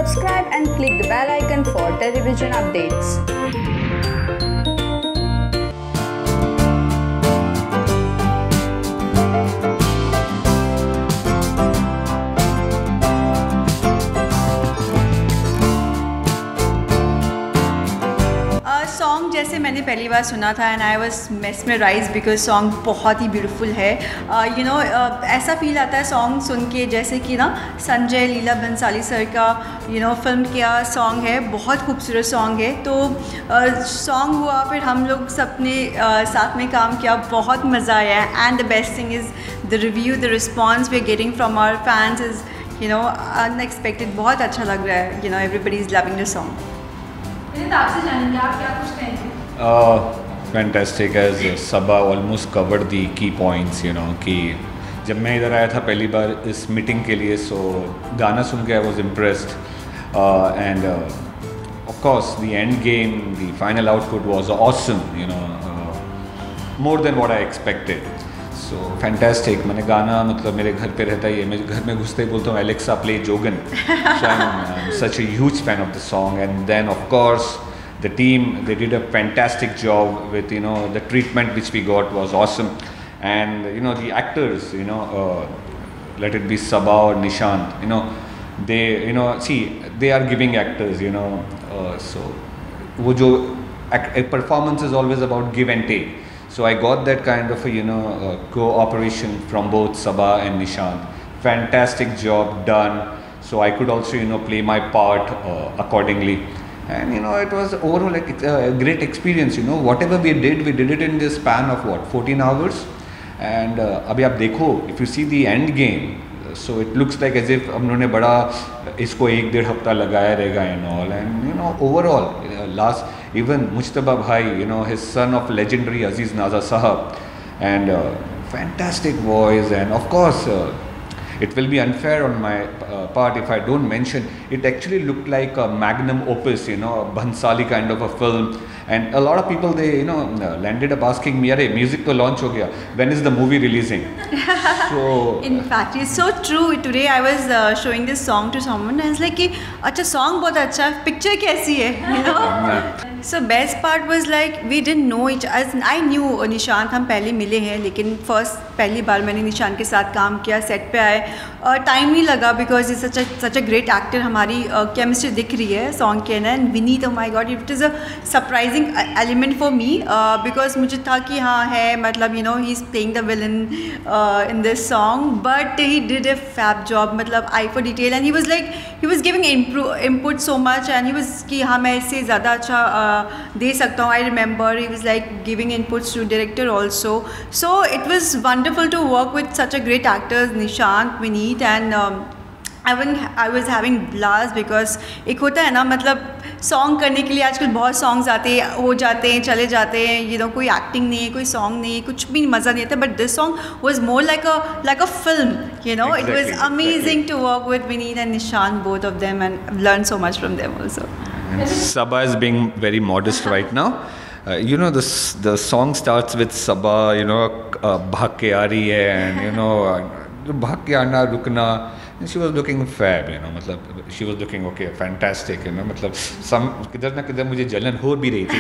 subscribe and click the bell icon for television updates. Song जैसे मैंने पहली बार सुना था and I was mesmerised because song बहुत ही ब्यूटीफुल है। ऐसा फील आता है सॉन्ग सुन के जैसे कि ना संजय लीला बंसाली सर का फिल्म का सॉन्ग है। बहुत खूबसूरत सॉन्ग है। तो सॉन्ग हुआ, फिर हम लोग सबने साथ में काम किया, बहुत मज़ा आया। And the best thing is the review, the response we are getting from our fans is unexpected. बहुत अच्छा लग रहा है। Everybody is loving the song. आपसे जानेंगे आप क्या कुछ कहेंगे? Fantastic, as Sabaa almost covered the key points, कि जब मैं इधर आया था पहली बार इस मीटिंग के लिए, सो गाना सुन के I was impressed and of course the end game, the final output was awesome, more than what I expected. So fantastic. मैंने गाना मतलब मेरे घर पे रहता ही है, मैं घर में घुसते ही बोलता हूँ Alexa play Jogan. So I'm such a huge fan of the song. And then of course the team, they did a fantastic job with the treatment which we got was awesome. And the actors, let it be Sabaa or Nishant, they see they are giving actors, so वो जो performance is always about give and take. So I got that kind of a cooperation from both Sabaa and Nishant. Fantastic job done. So I could also play my part accordingly. And it was overall like a great experience. Whatever we did it in the span of 14 hours. And अभी आप देखो, if you see the end game, so it looks like as if हमने बड़ा इसको 1-1.5 हफ्ता लगाया रहेगा and all. And overall last even Mujtaba Bhai, his son of legendary Aziz Naza Sahab, and fantastic voice. And of course it will be unfair on my part if I don't mention, it actually looked like a magnum opus, a Bhansali kind of a film. And a lot of people, they landed up asking me, "Arey, music to launch ho gaya. When is the movie releasing?" So in fact, it's so true. Today I was showing this song to someone and it's like कि अच्छा song बहुत अच्छा है, picture कैसी है, So best part was like we didn't know each as I knew Nishant, हम पहले मिले हैं, लेकिन पहली बार मैंने निशांत के साथ काम किया, सेट पे आए और टाइम नहीं लगा because is such a great actor. हमारी केमिस्ट्री दिख रही है सॉन्ग के ना। And Vineet, oh my god, it is a surprising element for me because मुझे था कि हाँ है, मतलब he is playing the villain in this song, but he did a fab job, मतलब I for detail. And he was giving input so much and he was कि हाँ मैं इससे ज़्यादा अच्छा दे सकता हूँ। I remember he was like giving inputs to director also. So it was wonderful to work with such a great actors, Nishant, Vineet, and I was having blast because एक होता है ना, मतलब सॉन्ग करने के लिए आजकल बहुत सॉन्ग्स हो जाते हैं, चले जाते हैं, कोई एक्टिंग नहीं है, कोई सॉन्ग नहीं है, कुछ भी मज़ा नहीं आता। But this song was more like a film, It was amazing to work with Vineet and Nishant, both of them, and I've learned so much from them also. And Sabaa is being very modest right now. The song starts with Sabaa, भाग के आ रही है, and भाग के आना रुकना, and she was looking fab, मतलब she was looking okay, fantastic, मतलब किधर ना किधर मुझे जलन हो भी रही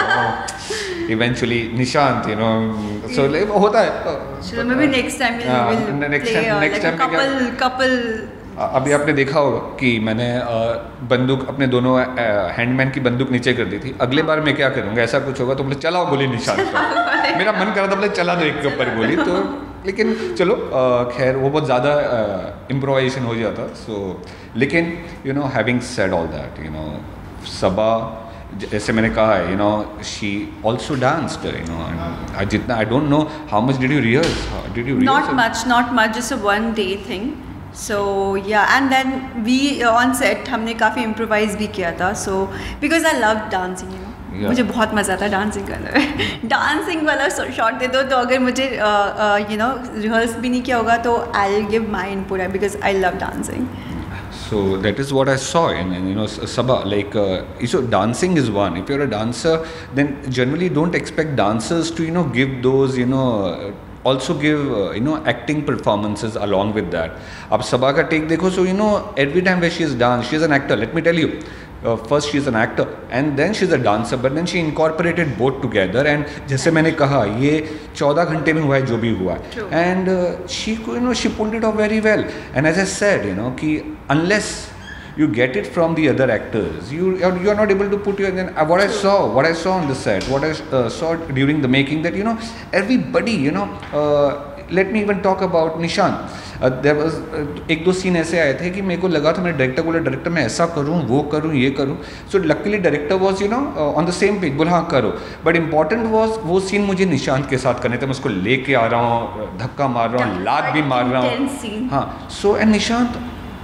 थी। Eventually Nishant, so होता है। So maybe next time we'll play like a couple. अभी आपने देखा होगा कि मैंने बंदूक अपने दोनों हैंडमैन की बंदूक नीचे कर दी थी। अगले बार मैं क्या करूँगा, ऐसा कुछ होगा तो बोले चलाओ गोली निशान पर। मेरा मन कर रहा था बोले चला दो एक के ऊपर गोली, तो लेकिन चलो खैर वो बहुत ज़्यादा इम्प्रोवाइजेशन हो जाता। सो लेकिन having said all that, Saba जैसे मैंने कहा है, शी ऑल्सो डांस्ड, जितना I don't know how much did you rehearse? Not much, just a one day thing. So yeah, and then we on set हमने काफ़ी improvise भी किया था। So because I love dancing, मुझे बहुत मज़ा आता है डांसिंग करने में। डांसिंग वाला शॉट दे दो तो अगर मुझे रिहर्स भी नहीं किया होगा तो I'll give my input because I love dancing. So that is what I saw in Sabaa. Like so dancing is one. If you're a dancer, then generally don't expect dancers to give those also give acting performances along with that. अब सबा का take देखो, so every time where she is dance, she is an actor. Let me tell you, first she is an actor and then she is a dancer, but then she incorporated both together. And जैसे मैंने कहा, ये 14 घंटे में हुआ है जो भी हुआ है, and she she pulled it off very well. And as I said, कि unless you get it from the other actors, you are not able to put your. Then what I saw on the set, what I saw during the making, that everybody, let me even talk about Nishant. There was एक दो scene ऐसे आए थे कि मेरे को लगा था, मेरे डायरेक्टर बोला, डायरेक्टर मैं ऐसा करूँ, वो करूँ, ये करूँ. So luckily director was on the same page, बोला हाँ करो. बट इम्पॉर्टेंट वॉज वो सीन मुझे निशांत के साथ करने थे. मैं उसको लेके आ रहा हूँ, धक्का मार रहा हूँ, लात भी मार रहा हूँ. हाँ, so and Nishant,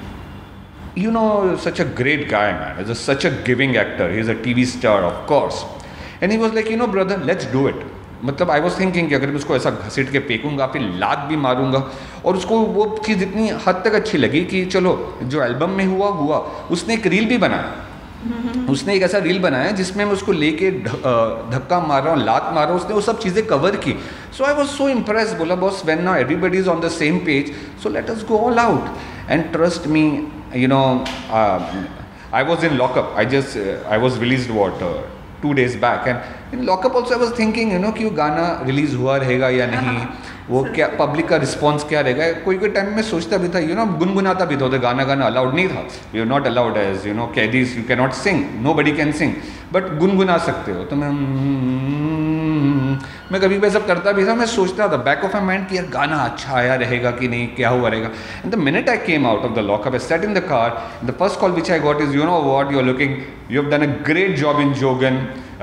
such a great guy, man. He's such a giving actor. He's a TV star, of course. And he was like, brother, let's do it. मतलब I was thinking कि अगर मैं उसको ऐसा घसीट के फेंकूंगा, फिर लात भी मारूंगा, और उसको वो चीज़ इतनी हद तक अच्छी लगी कि चलो जो एल्बम में हुआ. उसने एक रील भी बनाया. उसने एक ऐसा रील बनाया जिसमें मैं उसको लेके धक्का मार रहा हूँ, लात मार रहा हूँ. उसने वो सब चीज़ें कवर की. So I was so impressed. बोला boss, when now everybody is on the same page, so let us go all out. And trust me, I was in lockup. I was released 2 days back, and in lockup also I was thinking कि वो गाना release हुआ रहेगा या नहीं, वो क्या public का रिस्पॉन्स क्या रहेगा. कोई टाइम में सोचता भी था, गुनगुनाता भी था. गाना अलाउड नहीं था. You are not allowed as कैदीज, you can not sing, nobody can sing, but गुनगुना सकते हो. तो मैं कभी भी सब करता भी था. मैं सोचता था बैक ऑफ माई माइंड कि यार गाना अच्छा आया रहेगा कि नहीं, क्या हुआ रहेगा. And the minute I came out of the lockup, I sat in the car, the first call which I got is, what you are looking, you have done a great job in Jogan.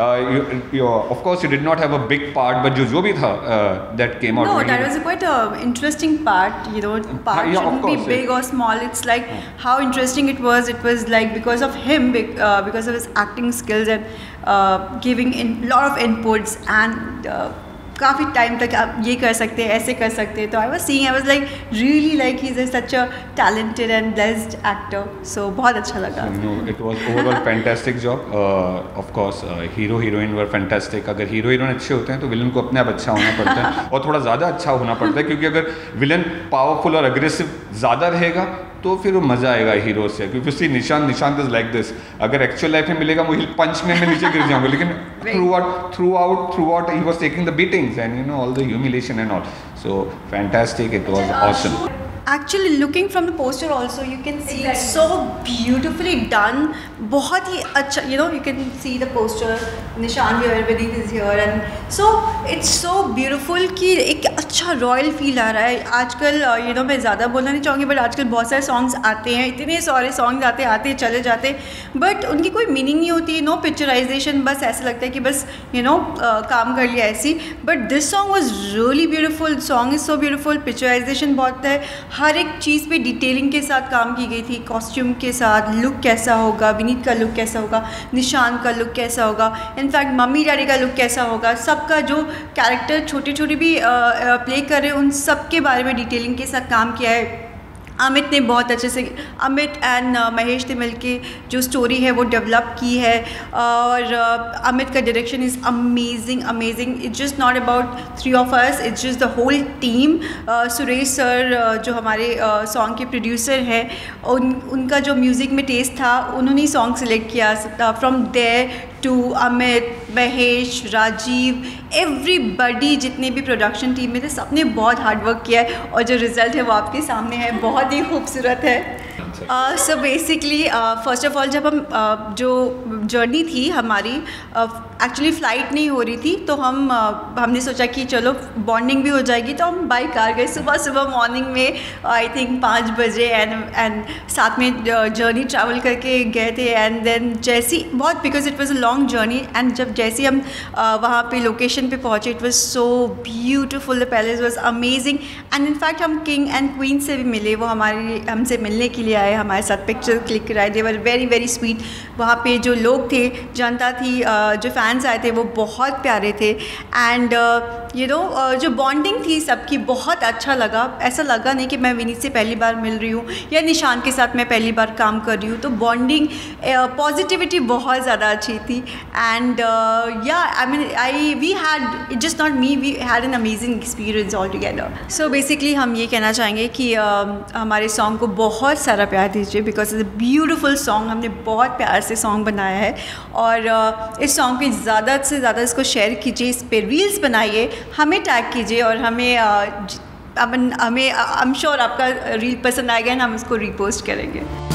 Of course, you did not have a big part, but जो भी था that came out. No, that was quite an interesting part. Part shouldn't be big or small. It's like how interesting it was. It was like because of him, because of his acting skills and giving in lot of inputs and. काफ़ी time तक आप ये कर सकते हैं, ऐसे कर सकते हैं. तो I was like really like he is such a talented and blessed actor. So बहुत अच्छा लगा. It was overall fantastic job. Of course hero heroine were fantastic. अगर हीरो हीरोइन अच्छे होते हैं तो विलन को अपने आप अच्छा होना पड़ता है और थोड़ा ज़्यादा अच्छा होना पड़ता है, क्योंकि अगर विलन पावरफुल और अग्रेसिव ज़्यादा रहेगा तो फिर वो मज़ा आएगा हीरो से. क्योंकि उसकी निशांत इज लाइक दिस. अगर एक्चुअल लाइफ में मिलेगा वो पंच में मैं नीचे गिर जाऊंगा, लेकिन throughout he was taking the beatings and all the humiliation and all. So fantastic, it was awesome. Actually, looking from the poster also, you can see it's so beautifully done. बहुत ही अच्छा, you can see the poster. Nishan here, Vineet is here, and so it's so beautiful कि एक अच्छा royal feel आ रहा है. आजकल मैं ज़्यादा बोलना नहीं चाहूँगी, बट आजकल बहुत सारे सॉन्ग्स आते हैं, इतने सारे सॉन्ग्स आते चले जाते, बट उनकी कोई मीनिंग नहीं होती. नो पिक्चराइजेशन, बस ऐसा लगता है कि बस काम कर लिया ऐसी. But this song was really beautiful. Song is so beautiful. Picturisation बहुत है, हर एक चीज़ पे डिटेलिंग के साथ काम की गई थी. कॉस्ट्यूम के साथ लुक कैसा होगा, विनीत का लुक कैसा होगा, निशांत का लुक कैसा होगा, इनफैक्ट मम्मी डैडी का लुक कैसा होगा, सबका जो कैरेक्टर छोटे भी प्ले कर रहे हैं, उन सब के बारे में डिटेलिंग के साथ काम किया है. अमित ने बहुत अच्छे से, अमित एंड महेश ने मिलके जो स्टोरी है वो डेवलप की है. और अमित का direction is amazing. It's just not about 3 of us, it's just the whole team. Suresh sir जो हमारे सॉन्ग के प्रोड्यूसर हैं, उनका जो म्यूज़िक में टेस्ट था, उन्होंने सॉन्ग सेलेक्ट किया. From there to Amit, Mahesh, Rajeev, everybody, जितने भी प्रोडक्शन टीम में थे, सबने बहुत हार्डवर्क किया है और जो रिज़ल्ट है वो आपके सामने है. बहुत ही खूबसूरत है. So basically first of all जब हम जो जर्नी थी हमारी, एक्चुअली फ़्लाइट नहीं हो रही थी, तो हमने सोचा कि चलो बॉन्डिंग भी हो जाएगी, तो हम बाई कार गए सुबह मॉर्निंग में, आई थिंक 5 बजे, एंड साथ में जर्नी ट्रैवल करके गए थे. एंड देन जैसी बहुत, because it was a long journey, and जब जैसे हम वहाँ पे लोकेशन पे पहुँचे, it was so beautiful. The palace was amazing. And in fact हम किंग एंड क्वीन से भी मिले. वो हमसे मिलने के लिए आए, हमारे साथ पिक्चर क्लिक कराए. They were very very sweet. वहाँ पे जो लोग थे, जनता थी, जो फैंस आए थे, वो बहुत प्यारे थे. एंड जो बॉन्डिंग थी सबकी बहुत अच्छा लगा। ऐसा लगा नहीं कि मैं विनीत से पहली बार मिल रही हूँ या निशान के साथ मैं पहली बार काम कर रही हूँ। तो बॉन्डिंग पॉजिटिविटी बहुत ज़्यादा अच्छी थी। And we had just not me, we had an amazing experience all together. So basically हम ये कहना चाहेंगे कि हमारे सॉन्ग को बहुत सारा प्यार दीजिए, because it's a beautiful song. हमने बहुत प्यार से सॉन्ग बनाया है और इस सॉन्ग को ज़्यादा से ज़्यादा इसको शेयर कीजिए, इस पर रील्स बनाइए, हमें टैग कीजिए और हमें आई एम श्योर आपका रील पसंद आएगा ना, हम इसको रीपोस्ट करेंगे।